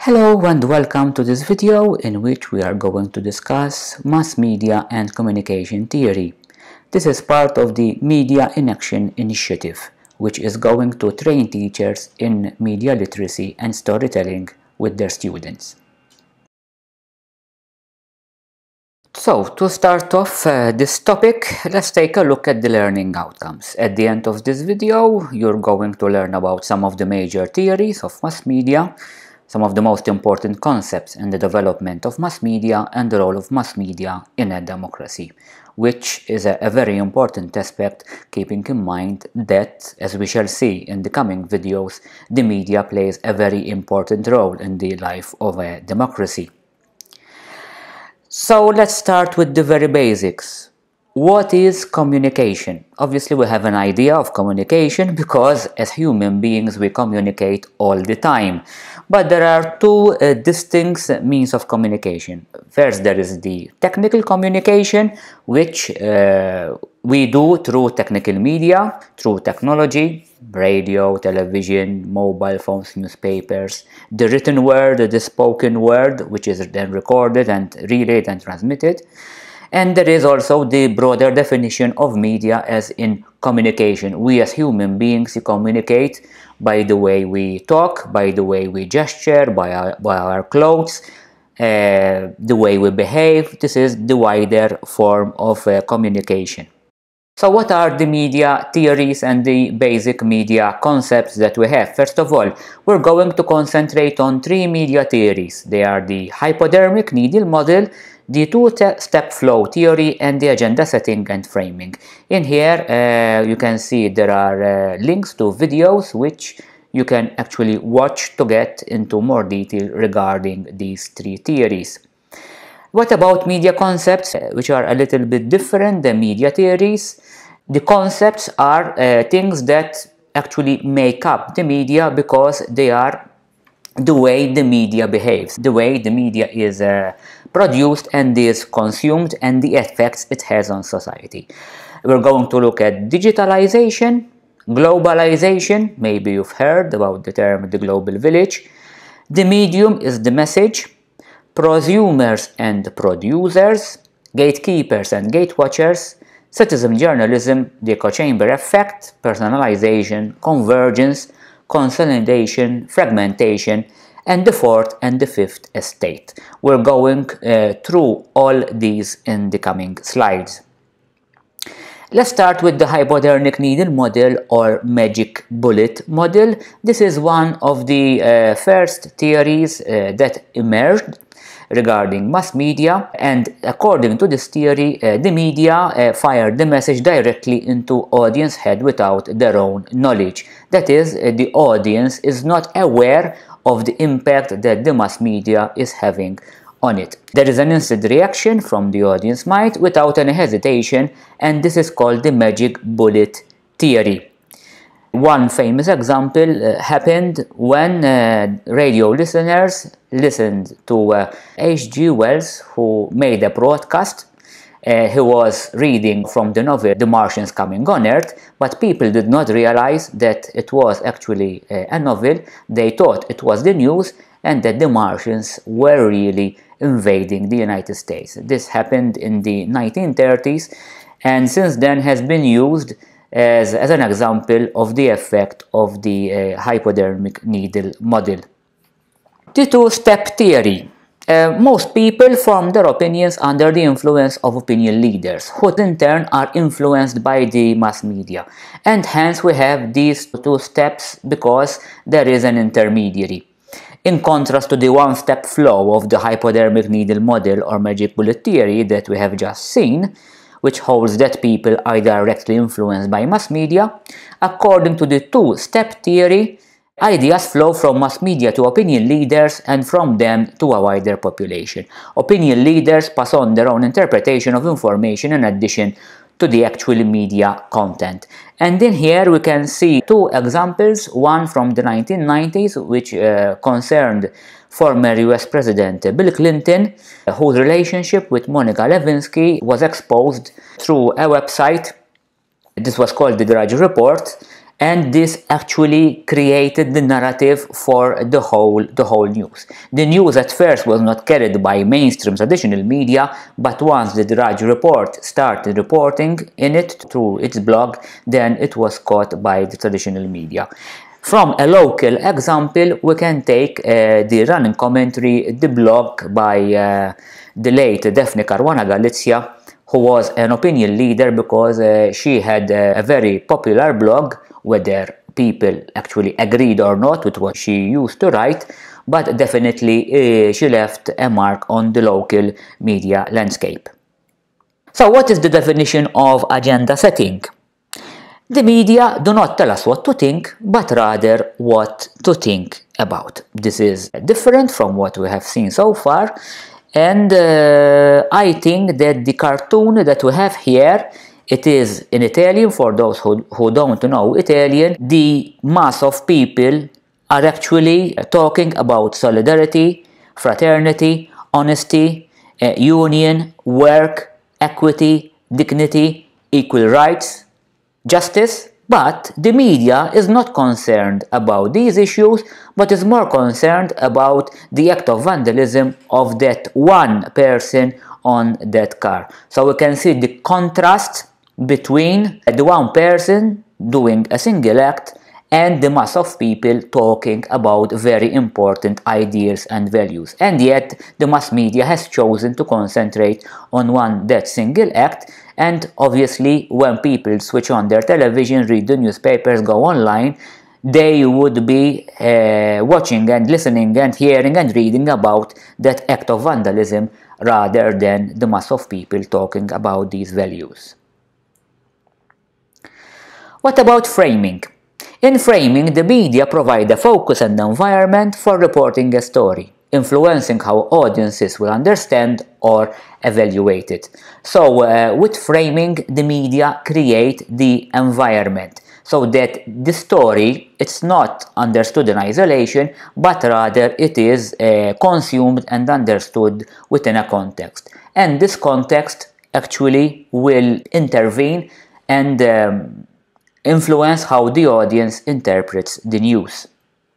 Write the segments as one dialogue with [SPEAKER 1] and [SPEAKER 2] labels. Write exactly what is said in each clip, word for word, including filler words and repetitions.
[SPEAKER 1] Hello and welcome to this video in which we are going to discuss mass media and communication theory. This is part of the Media in Action initiative, which is going to train teachers in media literacy and storytelling with their students. So, to start off uh, this topic, let's take a look at the learning outcomes. At the end of this video, you're going to learn about some of the major theories of mass media, some of the most important concepts in the development of mass media, and the role of mass media in a democracy, which is a, a very important aspect, keeping in mind that, as we shall see in the coming videos, the media plays a very important role in the life of a democracy. So let's start with the very basics. What is communication? Obviously we have an idea of communication because as human beings we communicate all the time. But there are two uh, distinct means of communication. First, there is the technical communication, which uh, we do through technical media, through technology, radio, television, mobile phones, newspapers, the written word, the spoken word, which is then recorded and relayed and transmitted. And there is also the broader definition of media as in communication. We as human beings communicate by the way we talk, by the way we gesture, by our, by our clothes, uh, the way we behave. This is the wider form of uh, communication. So what are the media theories and the basic media concepts that we have? First of all, we're going to concentrate on three media theories. They are the hypodermic needle model, the two-step flow theory, and the agenda setting and framing. In here uh, you can see there are uh, links to videos which you can actually watch to get into more detail regarding these three theories. What about media concepts, uh, which are a little bit different than media theories? The concepts are uh, things that actually make up the media because they are the way the media behaves, the way the media is uh, produced and is consumed, and the effects it has on society. We're going to look at digitalization, globalization, maybe you've heard about the term the global village. The medium is the message, prosumers and producers, gatekeepers and gatewatchers, citizen journalism, the echo chamber effect, personalization, convergence, consolidation, fragmentation, and the fourth and the fifth estate. We're going uh, through all these in the coming slides. Let's start with the hypodermic needle model or magic bullet model. This is one of the uh, first theories uh, that emerged regarding mass media, and according to this theory, uh, the media uh, fired the message directly into audience head without their own knowledge. That is, uh, the audience is not aware of the impact that the mass media is having on it. There is an instant reaction from the audience mind without any hesitation, and this is called the magic bullet theory. One famous example uh, happened when uh, radio listeners listened to uh, H G Wells, who made a broadcast. Uh, he was reading from the novel The Martians Coming on Earth, but people did not realize that it was actually uh, a novel. They thought it was the news and that the Martians were really invading the United States. This happened in the nineteen thirties and since then has been used As, as an example of the effect of the uh, hypodermic needle model. The two-step theory. Uh, most people form their opinions under the influence of opinion leaders, who in turn are influenced by the mass media. And hence we have these two steps because there is an intermediary. In contrast to the one-step flow of the hypodermic needle model or magic bullet theory that we have just seen, which holds that people are directly influenced by mass media, according to the two-step theory, ideas flow from mass media to opinion leaders and from them to a wider population. Opinion leaders pass on their own interpretation of information in addition to the actual media content. And in here we can see two examples, one from the nineteen nineties, which uh, concerned former U S President Bill Clinton, whose relationship with Monica Lewinsky was exposed through a website. This was called the Drudge Report, And this actually created the narrative for the whole, the whole news. The news at first was not carried by mainstream traditional media, but once the Drudge Report started reporting in it through its blog, then it was caught by the traditional media. From a local example, we can take uh, the running commentary, the blog by uh, the late Daphne Caruana Galizia, who was an opinion leader because uh, she had uh, a very popular blog, whether people actually agreed or not with what she used to write, but definitely uh, she left a mark on the local media landscape. So what is the definition of agenda setting? The media do not tell us what to think, but rather what to think about. This is different from what we have seen so far, and uh, I think that the cartoon that we have here, it is in Italian. For those who, who don't know Italian, the mass of people are actually talking about solidarity, fraternity, honesty, uh, union, work, equity, dignity, equal rights, justice. But the media is not concerned about these issues, but is more concerned about the act of vandalism of that one person on that car. So we can see the contrast between the one person doing a single act and the mass of people talking about very important ideas and values. And yet the mass media has chosen to concentrate on one that single act. And obviously when people switch on their television, read the newspapers, go online, they would be uh, watching and listening and hearing and reading about that act of vandalism rather than the mass of people talking about these values. What about framing? In framing, the media provide a focus and environment for reporting a story, influencing how audiences will understand or evaluate it. So uh, with framing, the media create the environment so that the story, it's not understood in isolation, but rather it is uh, consumed and understood within a context. And this context actually will intervene and um, influence how the audience interprets the news.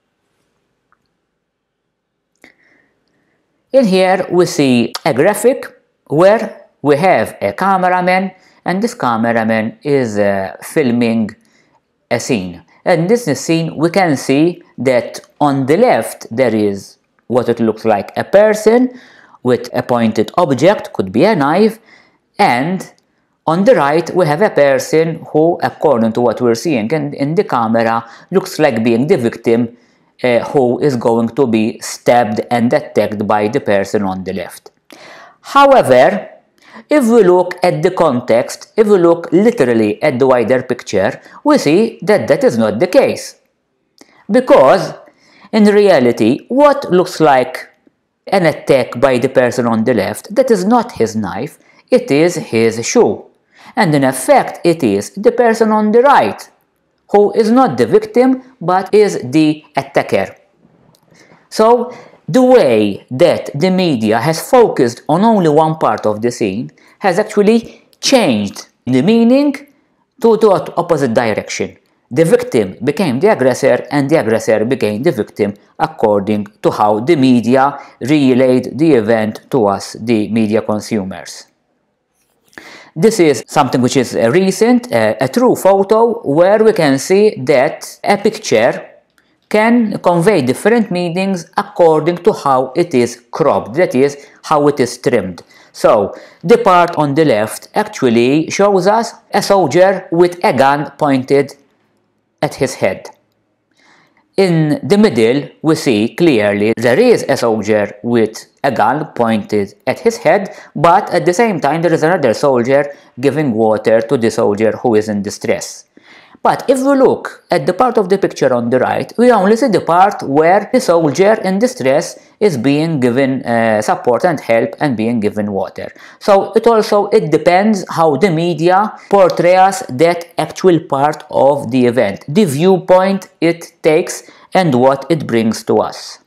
[SPEAKER 1] In here we see a graphic where we have a cameraman, and this cameraman is uh, filming a scene. And in this scene we can see that on the left there is what it looks like a person with a pointed object, could be a knife, and on the right we have a person who, according to what we're seeing in, in the camera, looks like being the victim uh, who is going to be stabbed and attacked by the person on the left. However, if we look at the context, if we look literally at the wider picture, we see that that is not the case. Because in reality, what looks like an attack by the person on the left, that is not his knife, it is his shoe. And in effect, it is the person on the right who is not the victim but is the attacker. So the way that the media has focused on only one part of the scene has actually changed the meaning to the opposite direction. The victim became the aggressor and the aggressor became the victim according to how the media relayed the event to us, the media consumers. This is something which is recent, uh, a true photo, where we can see that a picture can convey different meanings according to how it is cropped, that is, how it is trimmed. So, the part on the left actually shows us a soldier with a gun pointed at his head. In the middle, we see clearly there is a soldier with a gun pointed at his head, but at the same time there is another soldier giving water to the soldier who is in distress. But if we look at the part of the picture on the right, we only see the part where the soldier in distress is being given uh, support and help and being given water. So it also, it depends how the media portrays that actual part of the event, the viewpoint it takes and what it brings to us.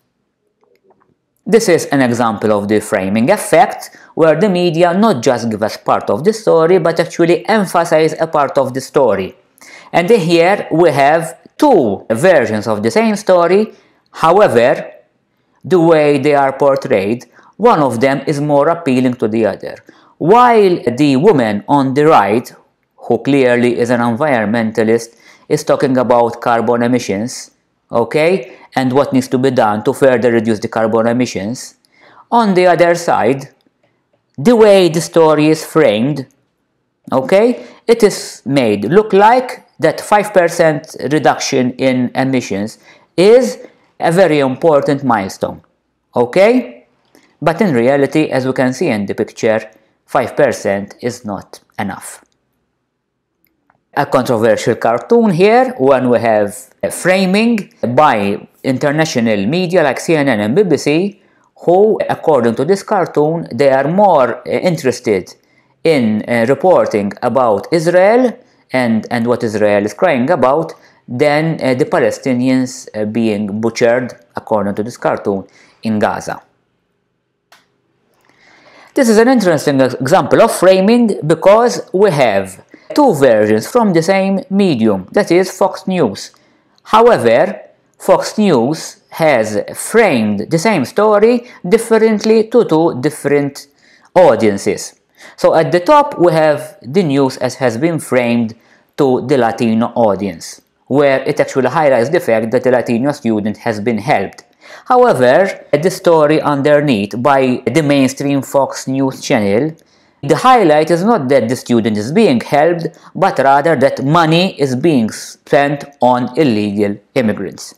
[SPEAKER 1] This is an example of the framing effect, where the media not just give us part of the story, but actually emphasize a part of the story. And here we have two versions of the same story. However, the way they are portrayed, one of them is more appealing to the other. While the woman on the right, who clearly is an environmentalist, is talking about carbon emissions, okay, and what needs to be done to further reduce the carbon emissions, on the other side, the way the story is framed, okay, it is made look like that five percent reduction in emissions is a very important milestone, okay? But in reality, as we can see in the picture, five percent is not enough. A controversial cartoon here, when we have a framing by international media like C N N and B B C, who, according to this cartoon, they are more interested in uh, reporting about Israel and, and what Israel is crying about than uh, the Palestinians uh, being butchered, according to this cartoon, in Gaza. This is an interesting example of framing because we have two versions from the same medium, that is Fox News. However, Fox News has framed the same story differently to two different audiences. So at the top we have the news as has been framed to the Latino audience, where it actually highlights the fact that the Latino student has been helped. However, the story underneath by the mainstream Fox News channel, the highlight is not that the student is being helped, but rather that money is being spent on illegal immigrants.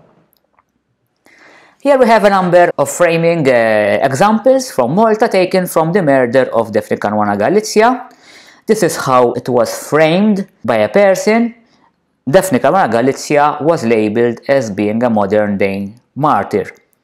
[SPEAKER 1] Here we have a number of framing uh, examples from Malta taken from the murder of Daphne Caruana Galizia. This is how it was framed by a person. Daphne Caruana Galizia was labeled as being a modern-day martyr.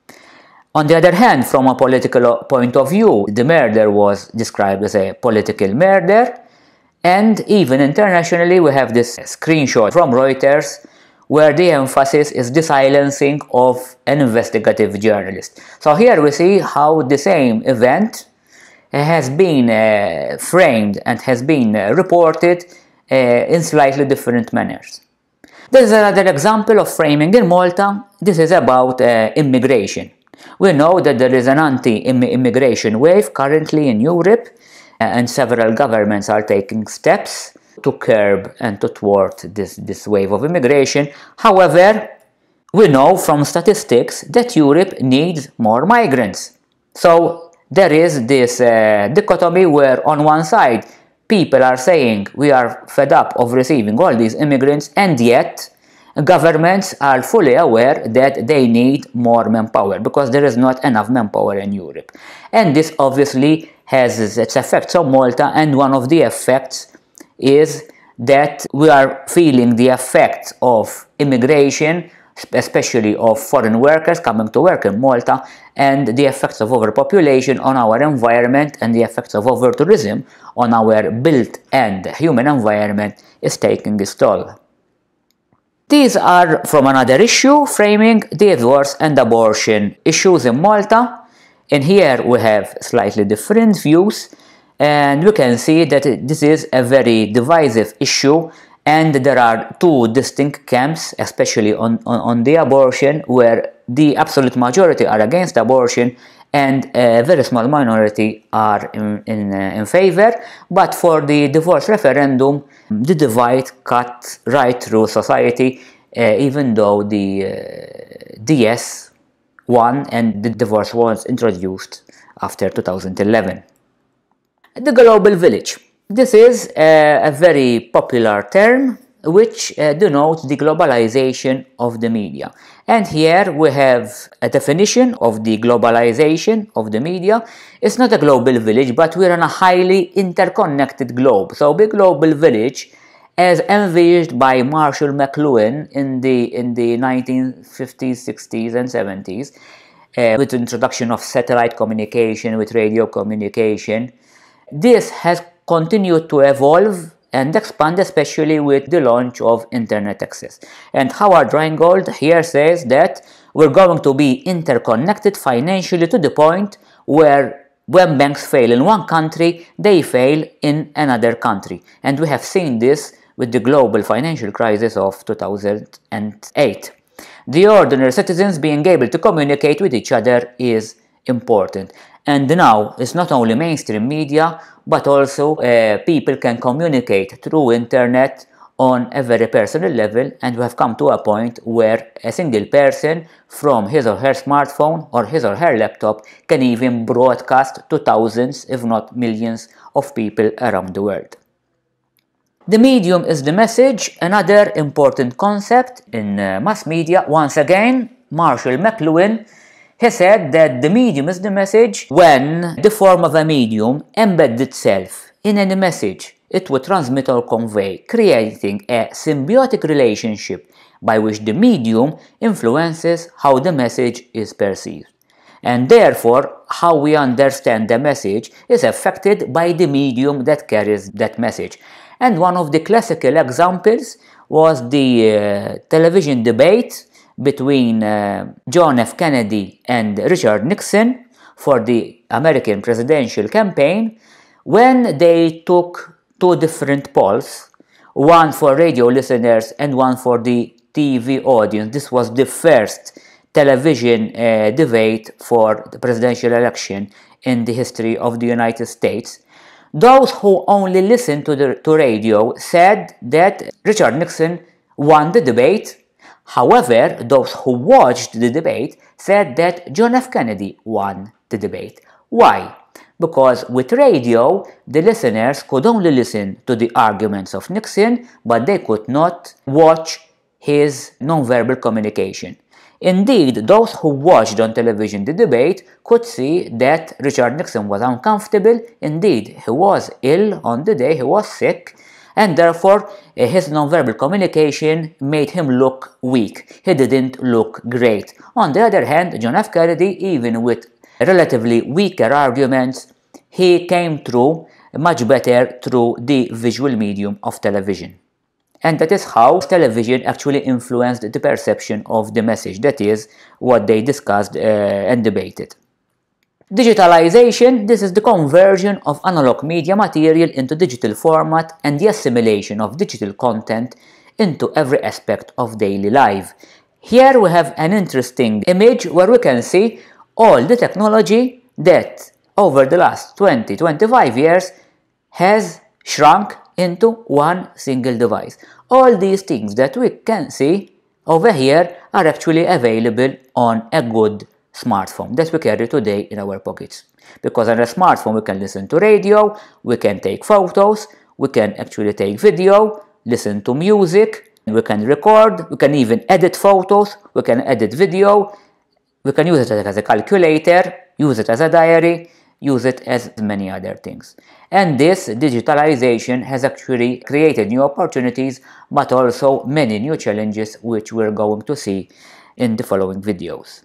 [SPEAKER 1] On the other hand, from a political point of view, the murder was described as a political murder, and even internationally we have this screenshot from Reuters where the emphasis is the silencing of an investigative journalist. So here we see how the same event has been uh, framed and has been uh, reported uh, in slightly different manners. This is another example of framing in Malta. This is about uh, immigration. We know that there is an anti-immigration wave currently in Europe, and several governments are taking steps to curb and to thwart this, this wave of immigration. However, we know from statistics that Europe needs more migrants. So there is this uh, dichotomy where on one side people are saying we are fed up of receiving all these immigrants, and yet governments are fully aware that they need more manpower because there is not enough manpower in Europe. And this obviously has its effects on Malta, and one of the effects is that we are feeling the effects of immigration, especially of foreign workers coming to work in Malta, and the effects of overpopulation on our environment and the effects of over-tourism on our built and human environment is taking its toll. These are from another issue, framing the divorce and abortion issues in Malta. And here we have slightly different views, and we can see that this is a very divisive issue, and there are two distinct camps, especially on, on, on the abortion, where the absolute majority are against abortion and a very small minority are in, in, uh, in favor. But for the divorce referendum, the divide cut right through society, uh, even though the uh, D yes won and the divorce was introduced after two thousand eleven. The global village. This is a, a very popular term which uh, denotes the globalization of the media. And here we have a definition of the globalization of the media. It's not a global village, but we're in a highly interconnected globe. So the global village, as envisaged by Marshall McLuhan in the, in the nineteen fifties, sixties and seventies, uh, with the introduction of satellite communication, with radio communication, this has continued to evolve and expand, especially with the launch of internet access. And Howard Rheingold here says that we're going to be interconnected financially to the point where when banks fail in one country, they fail in another country. And we have seen this with the global financial crisis of two thousand eight. The ordinary citizens being able to communicate with each other is important. And now it's not only mainstream media, but also uh, people can communicate through internet on a very personal level, and we have come to a point where a single person from his or her smartphone or his or her laptop can even broadcast to thousands, if not millions, of people around the world. The medium is the message, another important concept in uh, mass media. Once again, Marshall McLuhan, he said that the medium is the message when the form of a medium embeds itself in any message it would transmit or convey, creating a symbiotic relationship by which the medium influences how the message is perceived. And therefore, how we understand the message is affected by the medium that carries that message. And one of the classical examples was the uh, television debate between uh, John F. Kennedy and Richard Nixon for the American presidential campaign, when they took two different polls, one for radio listeners and one for the T V audience. This was the first television uh, debate for the presidential election in the history of the United States. Those who only listened to, the, to radio said that Richard Nixon won the debate. However, those who watched the debate said that John F. Kennedy won the debate. Why? Because with radio, the listeners could only listen to the arguments of Nixon, but they could not watch his nonverbal communication. Indeed, those who watched on television the debate could see that Richard Nixon was uncomfortable. Indeed, he was ill on the day, he was sick, and therefore his nonverbal communication made him look weak. He didn't look great. On the other hand, John F. Kennedy, even with relatively weaker arguments, he came through much better through the visual medium of television. And that is how television actually influenced the perception of the message. That is what they discussed uh, and debated. Digitalization, this is the conversion of analog media material into digital format and the assimilation of digital content into every aspect of daily life. Here we have an interesting image where we can see all the technology that over the last twenty to twenty-five years has shrunk into one single device. All these things that we can see over here are actually available on a good smartphone that we carry today in our pockets. Because on a smartphone we can listen to radio, we can take photos, we can actually take video, listen to music, we can record, we can even edit photos, we can edit video, we can use it as a calculator, use it as a diary, use it as many other things. And this digitalization has actually created new opportunities, but also many new challenges which we're going to see in the following videos.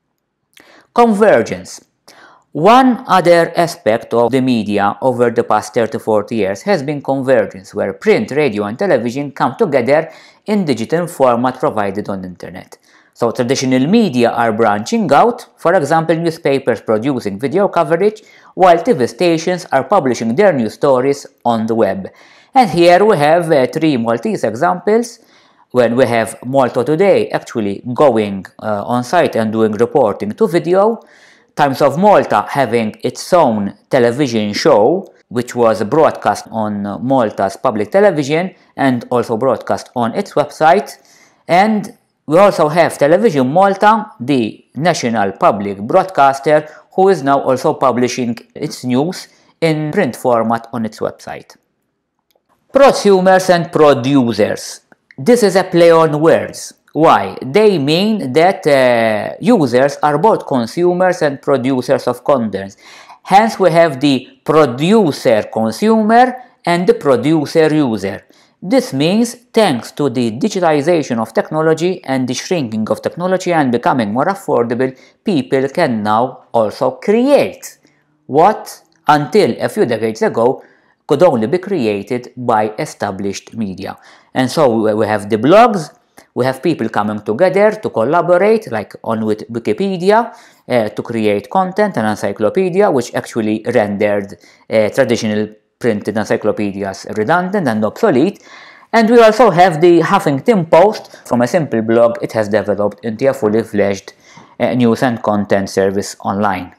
[SPEAKER 1] Convergence. One other aspect of the media over the past thirty to forty years has been convergence, where print, radio and television come together in digital format provided on the internet. So traditional media are branching out, for example newspapers producing video coverage, while T V stations are publishing their news stories on the web. And here we have uh, three Maltese examples, when we have Malta Today actually going uh, on site and doing reporting to video, Times of Malta having its own television show, which was broadcast on uh, Malta's public television and also broadcast on its website, and we also have Television Malta, the national public broadcaster, who is now also publishing its news in print format on its website. Prosumers and producers. This is a play on words. Why? They mean that uh, users are both consumers and producers of content. Hence we have the producer consumer and the producer user. This means, thanks to the digitization of technology and the shrinking of technology and becoming more affordable, people can now also create what, until a few decades ago, could only be created by established media. And so we have the blogs, we have people coming together to collaborate, like on with Wikipedia, uh, to create content, and encyclopedia, which actually rendered uh, traditional printed encyclopedias redundant and obsolete. And we also have the Huffington Post. From a simple blog, it has developed into a fully fledged uh, news and content service online.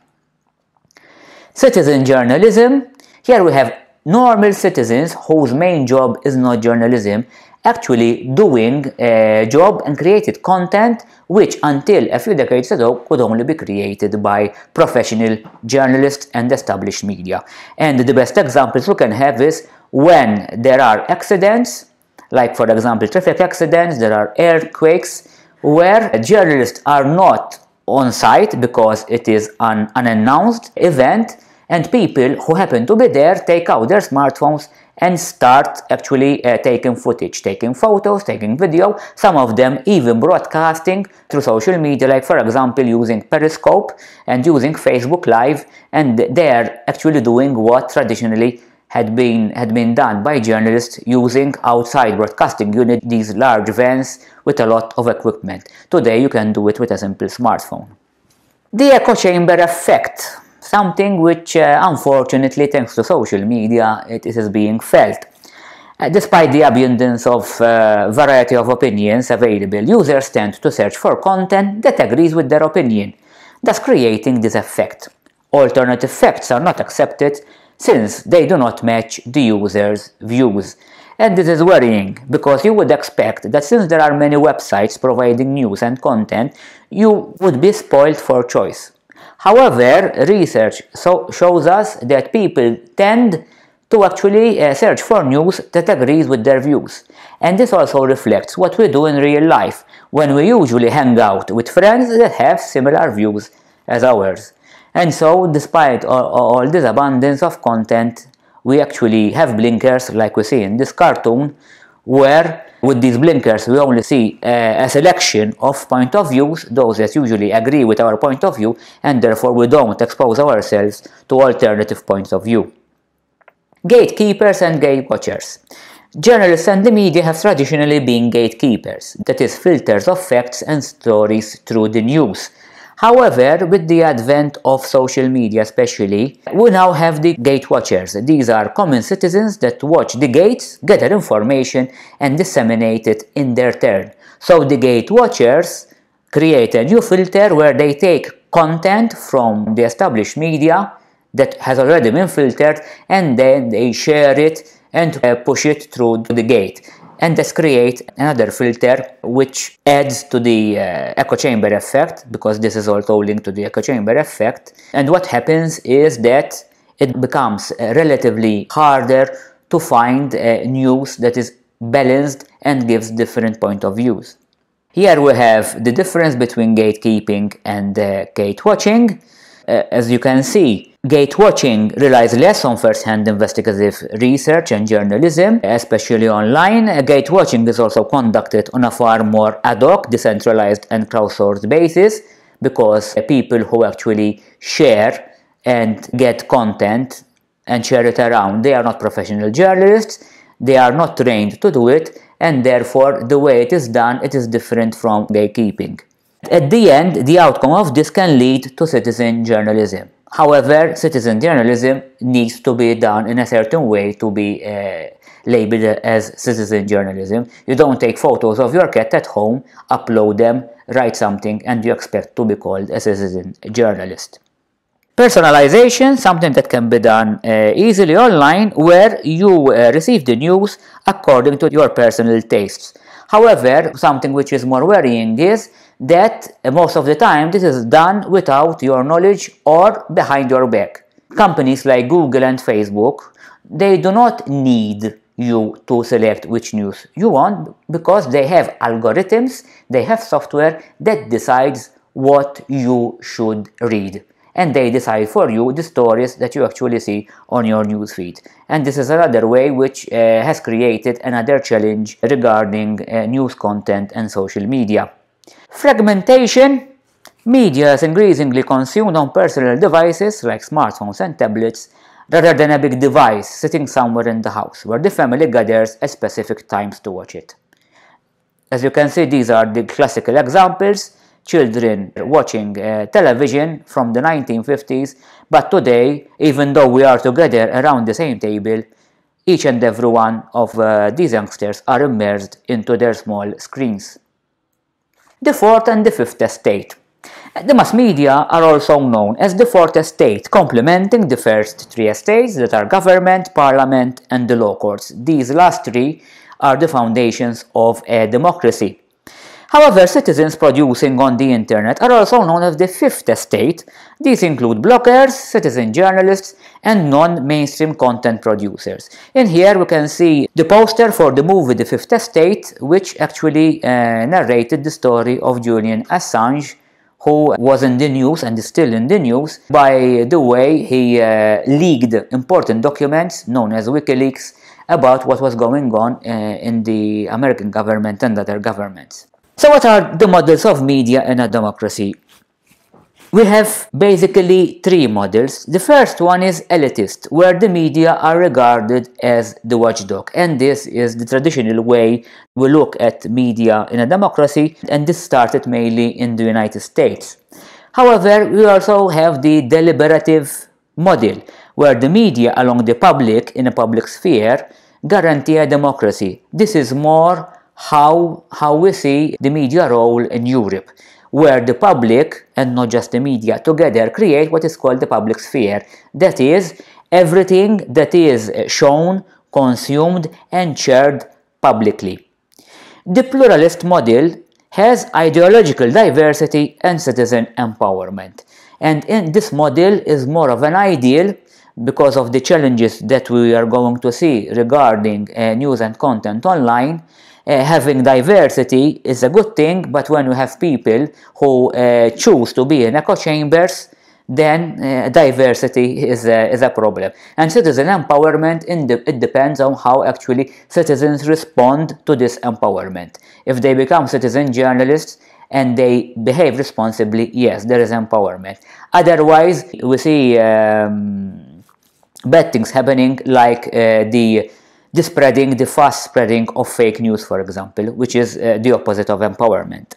[SPEAKER 1] Citizen journalism. Here we have normal citizens whose main job is not journalism, actually doing a job and created content which until a few decades ago could only be created by professional journalists and established media. And the best examples we can have is when there are accidents, like for example traffic accidents, there are earthquakes, where journalists are not on site because it is an unannounced event, and people who happen to be there take out their smartphones and start actually uh, taking footage, taking photos, taking video, some of them even broadcasting through social media, like for example using Periscope and using Facebook Live, and they are actually doing what traditionally had been, had been done by journalists using outside broadcasting unit, these large vans with a lot of equipment. Today you can do it with a simple smartphone. The echo chamber effect. Something which, uh, unfortunately, thanks to social media, it is being felt. Uh, despite the abundance of uh, variety of opinions available, users tend to search for content that agrees with their opinion, thus creating this effect. Alternative facts are not accepted since they do not match the user's views. And this is worrying, because you would expect that since there are many websites providing news and content, you would be spoiled for choice. However, research so shows us that people tend to actually uh, search for news that agrees with their views. And this also reflects what we do in real life, when we usually hang out with friends that have similar views as ours. And so, despite all, all this abundance of content, we actually have blinkers like we see in this cartoon, where with these blinkers we only see uh, a selection of point of views, those that usually agree with our point of view, and therefore we don't expose ourselves to alternative points of view. Gatekeepers and gate watchers. Journalists and the media have traditionally been gatekeepers, that is, filters of facts and stories through the news. However, with the advent of social media especially, we now have the gate watchers. These are common citizens that watch the gates, gather information, and disseminate it in their turn. So the gate watchers create a new filter where they take content from the established media that has already been filtered, and then they share it and uh, push it through the gate. And thus create another filter which adds to the uh, echo chamber effect, because this is also linked to the echo chamber effect. And what happens is that it becomes uh, relatively harder to find uh, news that is balanced and gives different point of views. Here we have the difference between gatekeeping and uh, gate watching. Uh, as you can see, gate watching relies less on first-hand investigative research and journalism, especially online. Uh, gate watching is also conducted on a far more ad hoc, decentralized and crowdsourced basis, because uh, people who actually share and get content and share it around, they are not professional journalists, they are not trained to do it, and therefore the way it is done, it is different from gatekeeping. At the end, the outcome of this can lead to citizen journalism. However, citizen journalism needs to be done in a certain way to be uh, labeled as citizen journalism. You don't take photos of your cat at home, upload them, write something, and you expect to be called a citizen journalist. Personalization, something that can be done uh, easily online, where you uh, receive the news according to your personal tastes. However, something which is more worrying is that uh, most of the time this is done without your knowledge or behind your back. Companies like Google and Facebook, they do not need you to select which news you want, because they have algorithms, they have software that decides what you should read. And they decide for you the stories that you actually see on your newsfeed. And this is another way which uh, has created another challenge regarding uh, news content and social media. Fragmentation. Media is increasingly consumed on personal devices like smartphones and tablets, rather than a big device sitting somewhere in the house where the family gathers at specific times to watch it. As you can see, these are the classical examples. Children watching uh, television from the nineteen fifties, but today, even though we are together around the same table, Each and every one of uh, these youngsters are immersed into their small screens. The fourth and the fifth estate. The mass media are also known as the fourth estate, complementing the first three estates that are government, parliament, and the law courts. These last three are the foundations of a democracy. However, citizens producing on the internet are also known as the fifth estate. These include bloggers, citizen journalists, and non-mainstream content producers. In here we can see the poster for the movie The Fifth Estate, which actually uh, narrated the story of Julian Assange, who was in the news and is still in the news by the way he uh, leaked important documents known as WikiLeaks about what was going on uh, in the American government and other governments. So what are the models of media in a democracy? We have basically three models. The first one is elitist, where the media are regarded as the watchdog, and this is the traditional way we look at media in a democracy, and this started mainly in the United States. However, we also have the deliberative model, where the media along the public, in a public sphere, guarantee a democracy. This is more how, how we see the media role in Europe, where the public, and not just the media, together create what is called the public sphere. That is, everything that is shown, consumed, and shared publicly. The pluralist model has ideological diversity and citizen empowerment. And in this model is more of an ideal because of the challenges that we are going to see regarding uh, news and content online. Uh, having diversity is a good thing, but when you have people who uh, choose to be in echo chambers, then uh, diversity is a, is a problem. And citizen empowerment, in the, it depends on how actually citizens respond to this empowerment. If they become citizen journalists and they behave responsibly, yes, there is empowerment. Otherwise, we see um, bad things happening, like uh, the the spreading, the fast spreading of fake news, for example, which is uh, the opposite of empowerment.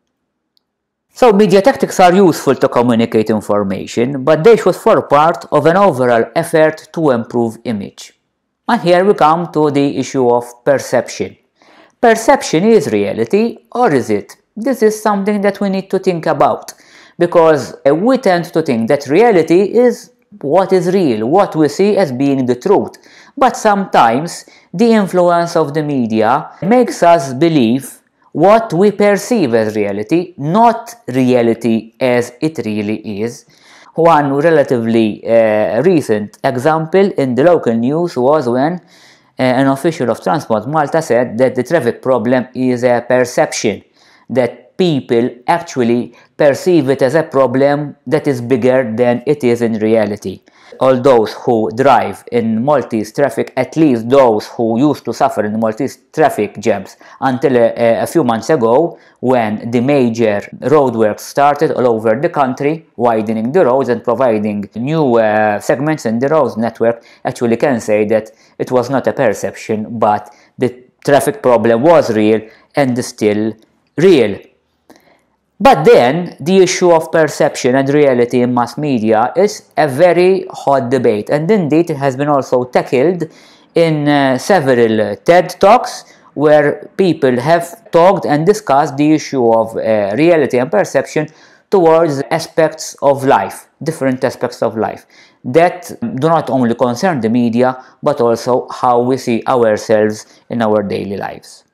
[SPEAKER 1] So media tactics are useful to communicate information, but they should form part of an overall effort to improve image. And here we come to the issue of perception. Perception is reality, or is it? This is something that we need to think about, because uh, we tend to think that reality is what is real, what we see as being the truth. But sometimes the influence of the media makes us believe what we perceive as reality, not reality as it really is. One relatively uh, recent example in the local news was when uh, an official of Transport Malta said that the traffic problem is a perception, that people actually perceive it as a problem that is bigger than it is in reality. All those who drive in Maltese traffic, at least those who used to suffer in Maltese traffic jams until a, a few months ago, when the major roadworks started all over the country, widening the roads and providing new uh, segments in the roads network, actually can say that it was not a perception, but the traffic problem was real and is still real. But then, the issue of perception and reality in mass media is a very hot debate, and indeed it has been also tackled in uh, several TED Talks, where people have talked and discussed the issue of uh, reality and perception towards aspects of life, different aspects of life, that do not only concern the media, but also how we see ourselves in our daily lives.